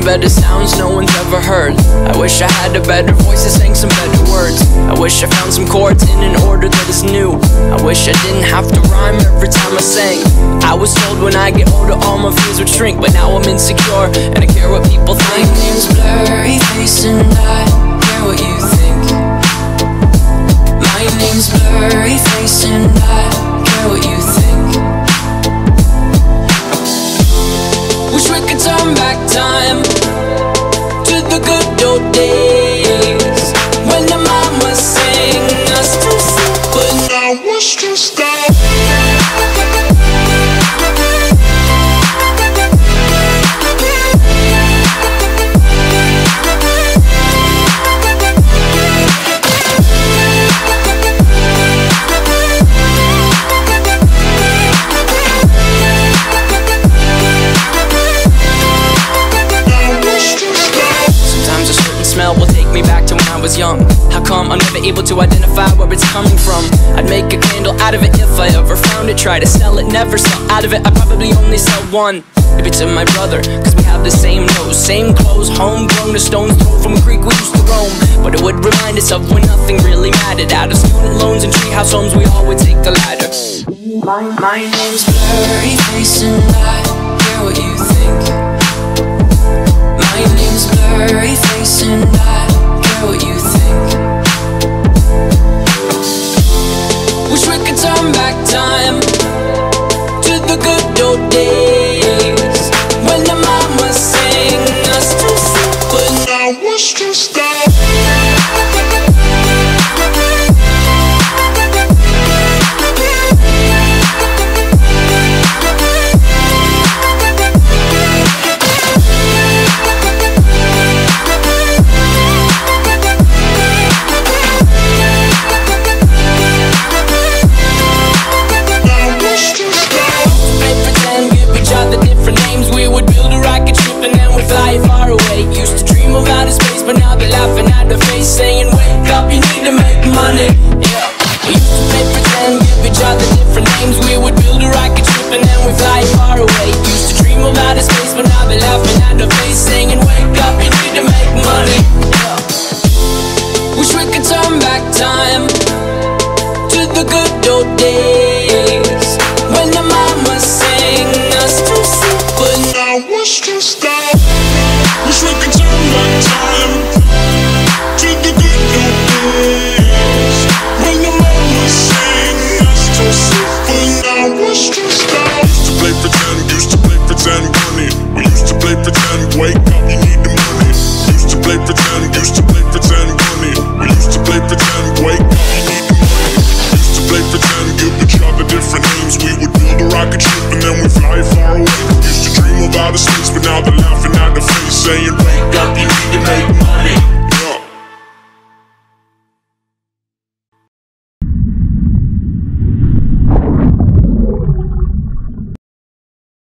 better sounds no one's ever heard. I wish I had a better voice that sang some better words. I wish I found some chords in an order that is new. I wish I didn't have to rhyme every time I sang. I was told when I get older all my fears would shrink, but now I'm insecure and I care what people think. My name's Blurryface and I care what you think. My name's Blurryface and I care what you think. Wish we could turn back time to the good old days when the mama sang us to sleep, but now we're stressed out. Will take me back to when I was young. How come I'm never able to identify where it's coming from? I'd make a candle out of it if I ever found it. Try to sell it, never sell out of it. I'd probably only sell one. Maybe to my brother, cause we have the same nose, same clothes, homegrown, a stone's throw from a creek we used to roam. But it would remind us of when nothing really mattered. Out of student loans and treehouse homes, we all would take the ladder. My name's Blurryface and I care what you think. My name's Blurryface and I care what you think. Wish we could turn back time to the good old days when the mama sang us to sleep, but now we're stressed out. But now they're laughing at the face, saying, wake up, you need to make money. Yeah. We used to play pretend, give each other different names. We would build a rocket ship and then we fly far away. Used to dream of outer space, but now they're laughing at the face, saying, wake up, you need to make money. Yeah. Wish we could turn back time to the good old days when the mama sang us to sleep, but now we're stressed out. Wish we could turn back time to the good old days when the mama sang us to sleep, but now we're stressed out. Used to play pretend, bunny. We used to play pretend, wake up, you need the money. Used to play pretend, bunny. We used to play pretend, wake up, you need the money. Used to play pretend, give each other different names. We would build a rocket ship and then we fly far away. Used to dream of outer space, but now they're laughing at the face, saying,